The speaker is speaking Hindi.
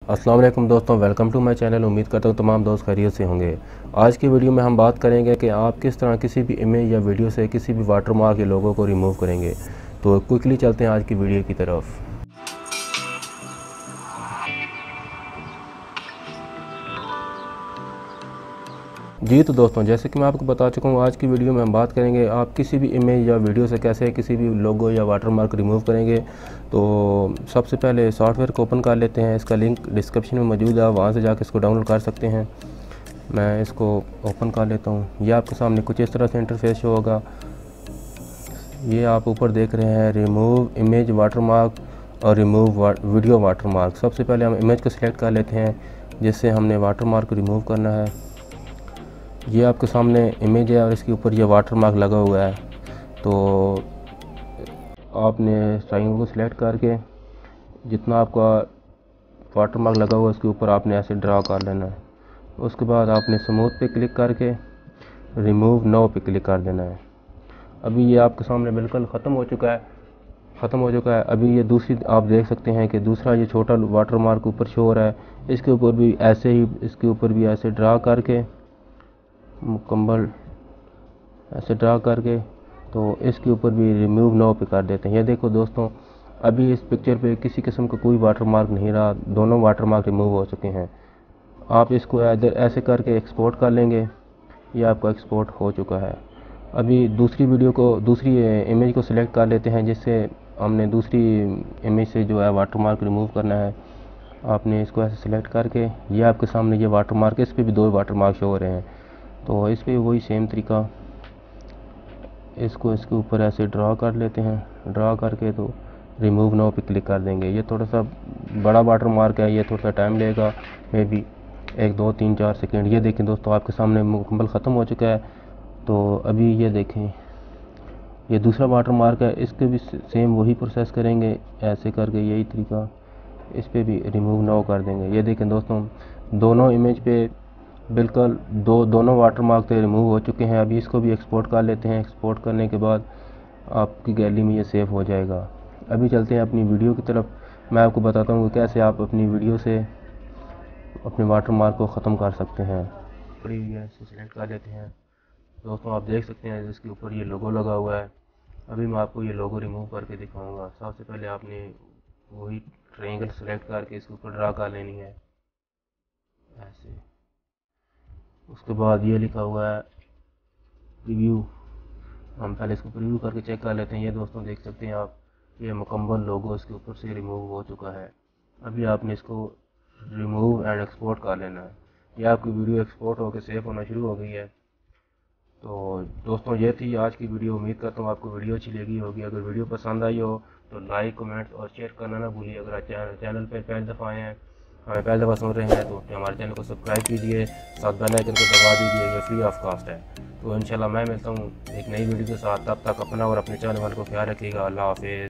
अस्सलाम वालेकुम दोस्तों, वेलकम टू माय चैनल। उम्मीद करता हूँ तमाम दोस्त खैरियत से होंगे। आज की वीडियो में हम बात करेंगे कि आप किस तरह किसी भी इमेज या वीडियो से किसी भी वाटरमार्क के लोगों को रिमूव करेंगे। तो क्विकली चलते हैं आज की वीडियो की तरफ। जी तो दोस्तों, जैसे कि मैं आपको बता चुका हूँ, आज की वीडियो में हम बात करेंगे आप किसी भी इमेज या वीडियो से कैसे किसी भी लोगो या वाटरमार्क रिमूव करेंगे। तो सबसे पहले सॉफ्टवेयर को ओपन कर लेते हैं। इसका लिंक डिस्क्रिप्शन में मौजूद है, वहाँ से जाकर इसको डाउनलोड कर सकते हैं। मैं इसको ओपन कर लेता हूँ। ये आपके सामने कुछ इस तरह से इंटरफेस शो होगा। ये आप ऊपर देख रहे हैं रिमूव इमेज वाटरमार्क और रिमूव वीडियो वाटरमार्क। सबसे पहले हम इमेज को सिलेक्ट कर लेते हैं जिससे हमने वाटरमार्क रिमूव करना है। ये आपके सामने इमेज है और इसके ऊपर ये वाटरमार्क लगा हुआ है। तो आपने ट्रायंगल को सिलेक्ट करके जितना आपका वाटरमार्क लगा हुआ है उसके ऊपर आपने ऐसे ड्रा कर लेना है। उसके बाद आपने स्मूथ पे क्लिक करके रिमूव नाउ पे क्लिक कर देना है। अभी ये आपके सामने बिल्कुल ख़त्म हो चुका है। अभी ये दूसरी आप देख सकते हैं कि दूसरा ये छोटा वाटरमार्क ऊपर शो हो रहा है। इसके ऊपर भी ऐसे ही ऐसे ड्रा करके मुकम्मल ऐसे ड्रा करके तो इसके ऊपर भी रिमूव नाउ पे कर देते हैं। ये देखो दोस्तों, अभी इस पिक्चर पे किसी किस्म का कोई वाटरमार्क नहीं रहा, दोनों वाटरमार्क रिमूव हो चुके हैं। आप इसको ऐसे करके एक्सपोर्ट कर लेंगे। ये आपका एक्सपोर्ट हो चुका है। अभी दूसरी इमेज को सिलेक्ट कर लेते हैं जिससे हमने दूसरी इमेज से जो है वाटरमार्क रिमूव करना है। आपने इसको ऐसे सिलेक्ट करके ये आपके सामने ये वाटरमार्क, इस पर भी दो वाटरमार्क शो हो रहे हैं। तो इस पर वही सेम तरीका, इसको इसके ऊपर ऐसे ड्रा कर लेते हैं। ड्रा करके तो रिमूव नाउ पे क्लिक कर देंगे। ये थोड़ा सा बड़ा वाटरमार्क है, ये थोड़ा सा टाइम लेगा, मे बी 1 2 3 4 सेकेंड। ये देखें दोस्तों, आपके सामने मुकम्मल ख़त्म हो चुका है। तो अभी ये देखें, ये दूसरा वाटरमार्क है, इसके भी सेम वही प्रोसेस करेंगे, ऐसे करके यही तरीका, इस पर भी रिमूव नाउ कर देंगे। ये देखें दोस्तों, दोनों इमेज पे बिल्कुल दोनों वाटरमार्क तो रिमूव हो चुके हैं। अभी इसको भी एक्सपोर्ट कर लेते हैं। एक्सपोर्ट करने के बाद आपकी गैलरी में ये सेव हो जाएगा। अभी चलते हैं अपनी वीडियो की तरफ। मैं आपको बताता हूँ कि कैसे आप अपनी वीडियो से अपने वाटरमार्क को ख़त्म कर सकते हैं। पड़ी हुई है, इसको सिलेक्ट कर लेते हैं। दोस्तों आप देख सकते हैं इसके ऊपर ये लोगो लगा हुआ है। अभी मैं आपको ये लोगो रिमूव करके दिखाऊंगा। सबसे पहले आपने वही ट्रायंगल सेलेक्ट करके इसके ऊपर ड्रा कर लेनी है ऐसे। उसके बाद ये लिखा हुआ है प्रीव्यू। हम पहले इसको प्रीव्यू करके चेक कर लेते हैं। ये दोस्तों देख सकते हैं आप, ये मुकम्मल लोगो इसके ऊपर से रिमूव हो चुका है। अभी आपने इसको रिमूव एंड एक्सपोर्ट कर लेना है। ये आपकी वीडियो एक्सपोर्ट होकर सेव होना शुरू हो गई है। तो दोस्तों ये थी आज की वीडियो। उम्मीद करता हूँ आपको वीडियो अच्छी लगी होगी। अगर वीडियो पसंद आई हो तो लाइक, कमेंट और शेयर करना ना भूलिए। अगर आप चैनल पर पहली दफ़ा आए हैं, हमें पहली दफ़ा सुन रहे हैं, तो हमारे चैनल को सब्सक्राइब कीजिए, साथ बेल आइकन को दबा दीजिए। ये फ्री ऑफ कास्ट है। तो इंशाल्लाह मैं मिलता हूँ एक नई वीडियो के साथ। तब तक अपना और अपने चैनल को ख्याल रखिएगा। अल्लाह हाफिज़।